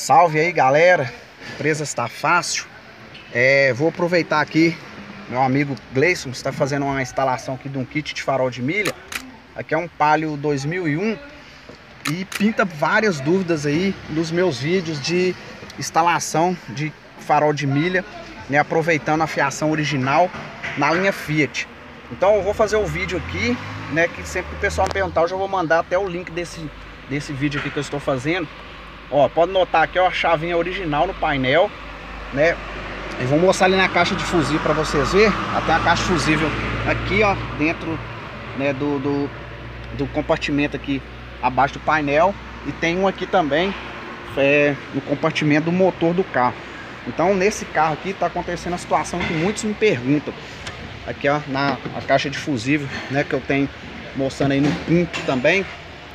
Salve aí, galera, empresa está fácil. Vou aproveitar aqui, meu amigo Gleison está fazendo uma instalação aqui de um kit de farol de milha. Aqui é um Palio 2001 e pinta várias dúvidas aí nos meus vídeos de instalação de farol de milha, né, aproveitando a fiação original na linha Fiat. Então eu vou fazer o vídeo aqui, né, que sempre que o pessoal me perguntar, eu já vou mandar até o link desse vídeo aqui que eu estou fazendo. Ó, pode notar aqui, ó, a chavinha original no painel, né? Eu vou mostrar ali na caixa de fusível para vocês verem. Até a caixa de fusível aqui, ó, dentro, né, do compartimento aqui abaixo do painel. E tem um aqui também no compartimento do motor do carro. Então nesse carro aqui tá acontecendo a situação que muitos me perguntam. Aqui, ó, na caixa de fusível, né, que eu tenho mostrando aí no pinto também.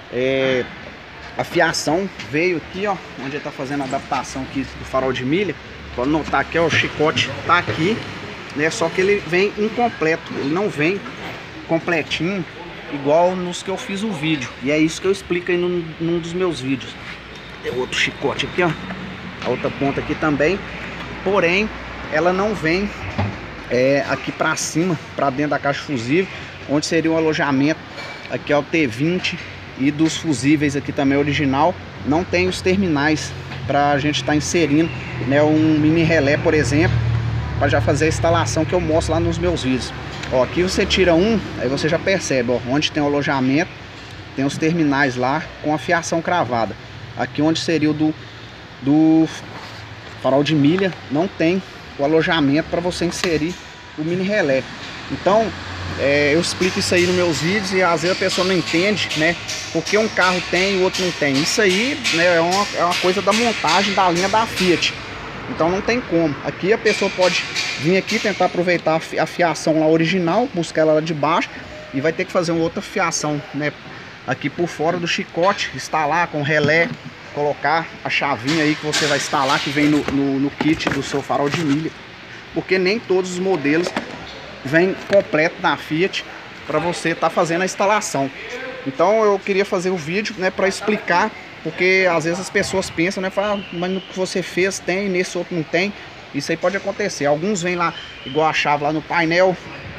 A fiação veio aqui, ó, onde ele tá fazendo a adaptação aqui do farol de milha. Pode notar que, ó, o chicote tá aqui, né? Só que ele vem incompleto, ele não vem completinho igual nos que eu fiz o vídeo. E é isso que eu explico aí num dos meus vídeos. Tem outro chicote aqui, ó, a outra ponta aqui também. Porém, ela não vem aqui pra cima, pra dentro da caixa fusível, onde seria um alojamento. Aqui, ó, o T20 e dos fusíveis aqui também original. Não tem os terminais para a gente estar inserindo, né, um mini relé, por exemplo, para já fazer a instalação que eu mostro lá nos meus vídeos. Ó, aqui você tira um, aí você já percebe, ó, onde tem o alojamento, tem os terminais lá com a fiação cravada. Aqui onde seria o do farol de milha, não tem o alojamento para você inserir o mini relé. Então eu explico isso aí nos meus vídeos e às vezes a pessoa não entende, né, porque um carro tem e o outro não tem. Isso aí, né, é uma coisa da montagem da linha da Fiat. Então não tem como. Aqui a pessoa pode vir aqui tentar aproveitar a fiação lá original, buscar ela lá de baixo, e vai ter que fazer uma outra fiação, né, aqui por fora do chicote, instalar com relé, colocar a chavinha aí que você vai instalar, que vem no kit do seu farol de milha, porque nem todos os modelos vem completo da Fiat para você estar fazendo a instalação. Então eu queria fazer o vídeo, né, para explicar, porque às vezes as pessoas pensam, né, falam, mas no que você fez tem, nesse outro não tem. Isso aí pode acontecer. Alguns vêm lá igual a chave lá no painel,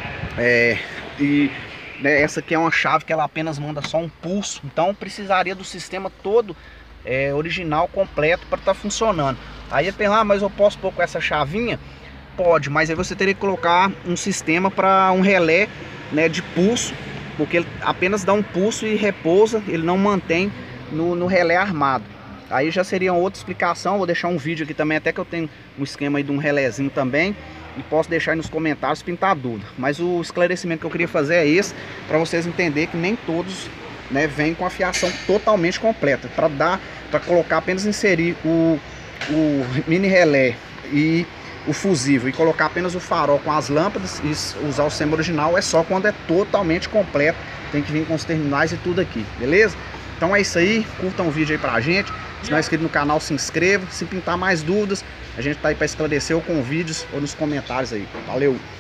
e né, essa aqui é uma chave que ela apenas manda só um pulso. Então precisaria do sistema todo original, completo, para estar funcionando. Aí eu penso, mas eu posso pôr com essa chavinha? Pode, mas aí você teria que colocar um sistema para um relé, né, de pulso, porque ele apenas dá um pulso e repousa, ele não mantém no relé armado. Aí já seria uma outra explicação. Vou deixar um vídeo aqui também, até que eu tenho um esquema aí de um relézinho também, e posso deixar aí nos comentários pintar dúvida. Mas o esclarecimento que eu queria fazer é esse, para vocês entenderem que nem todos, né, vêm com a fiação totalmente completa. Para colocar, apenas inserir o mini relé e o fusível e colocar apenas o farol com as lâmpadas e usar o sistema original é só quando é totalmente completo. Tem que vir com os terminais e tudo aqui, beleza? Então é isso aí, curtam o vídeo aí pra gente. Se não é inscrito no canal, se inscreva. Se pintar mais dúvidas, a gente tá aí para esclarecer ou com vídeos ou nos comentários aí. Valeu!